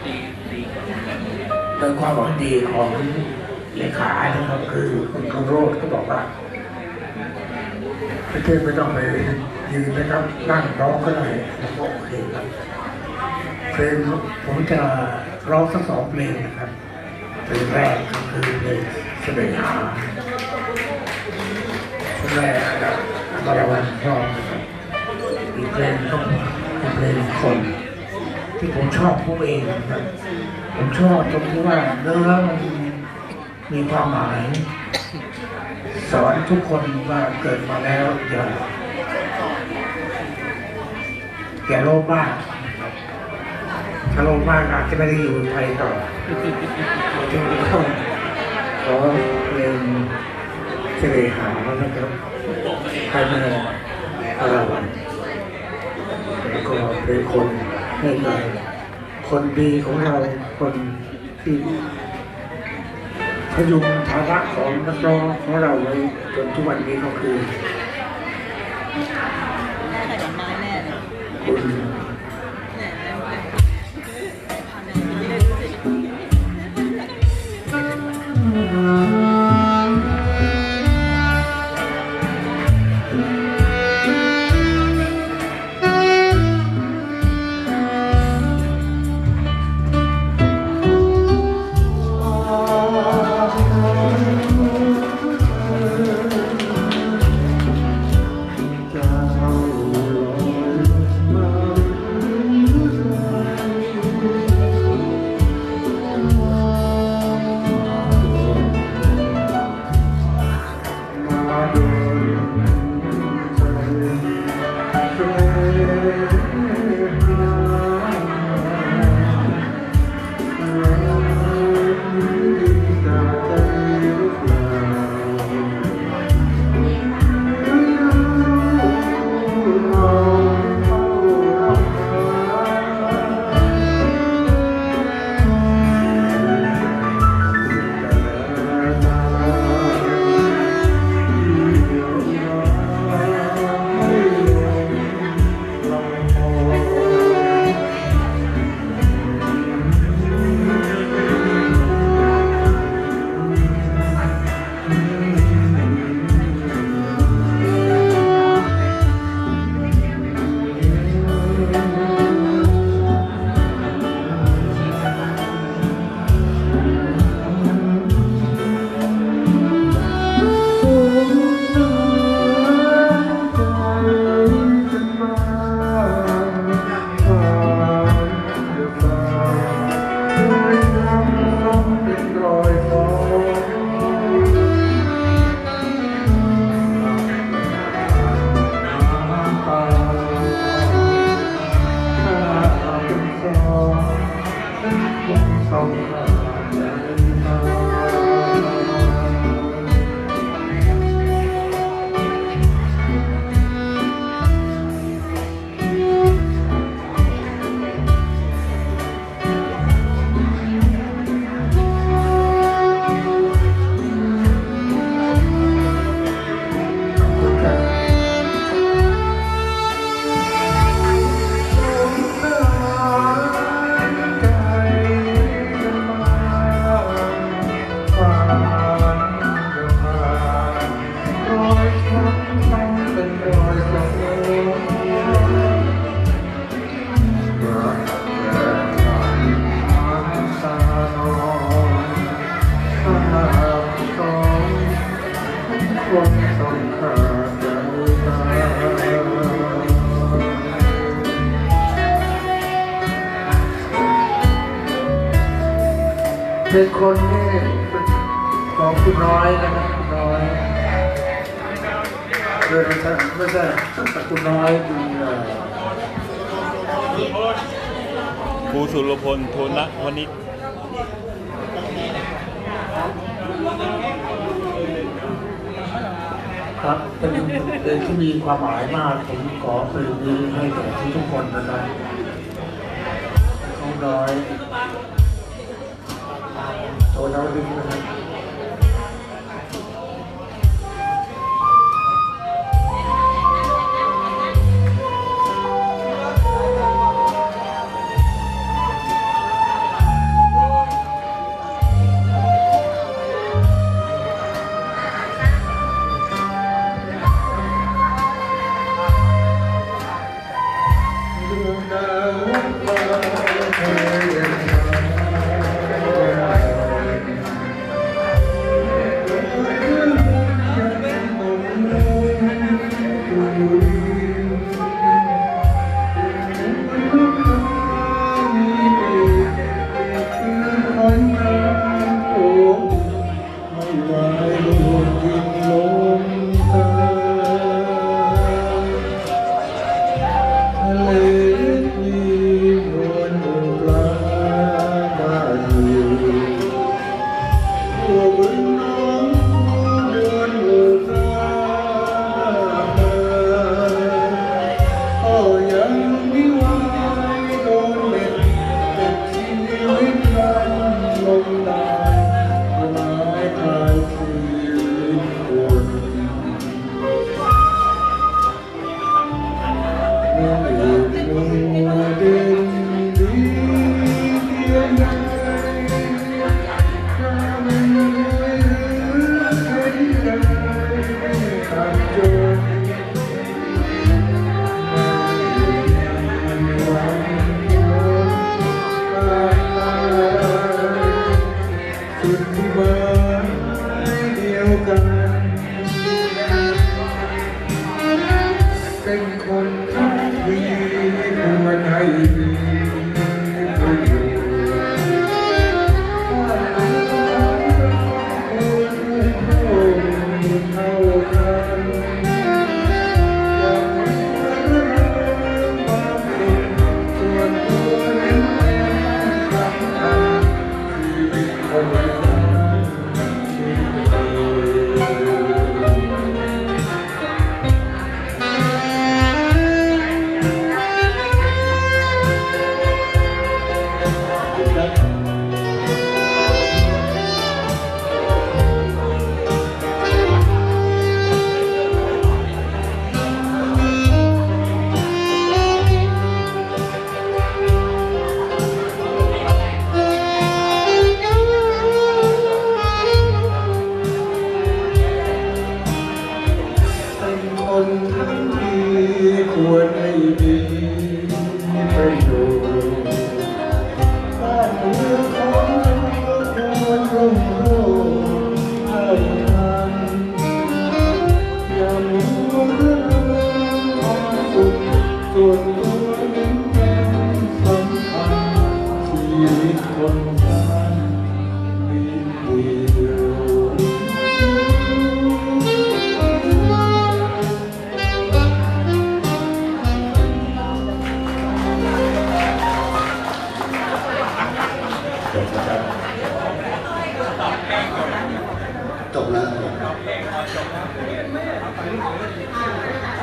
โดยความหวังดีของเลขานะครับคือคุณคำโรจน์ก็บอกว่าพี่เทพไม่ต้องไปยืนนะครับนั่งร้องก็ได้โอเคครับเพลงผมจะร้องสัก2 เพลงนะครับเพลงแรกก็คือเพลงเสน่หาเพลงแรกนะครับบารวันร้องนะครับอีกเพลงก็เป็นเพลงคนที่ผมชอบผมเองนะครับผมชอบตรงที่ว่าเนื้อมันมีความหมายสอนทุกคนว่าเกิดมาแล้วอย่าโลภมากถ้าโลภมากอาจจะไม่ได้อยู่ไทยต่อจึงต้องขอเรียนเสน่หานะครับภายในเราแล้วก็เป็นคนให้กับคนดีของเราคนที่พยุงฐานะของนักร้องของเราไว้จนทุกวันนี้ก็คือคุณเป็นคนที่ของคุณน้อยนะครับคุณน้อยไม่ใช่คุณน้อยดีครูสุรพล โทนะวณิชครับเป็นเพลงที่มีความหมายมากผมขอเพลงนี้ให้แก่ทุกคนนะครับของน้อยโทนะวณิชนะครับคนกันบินเดียวจบแล้ว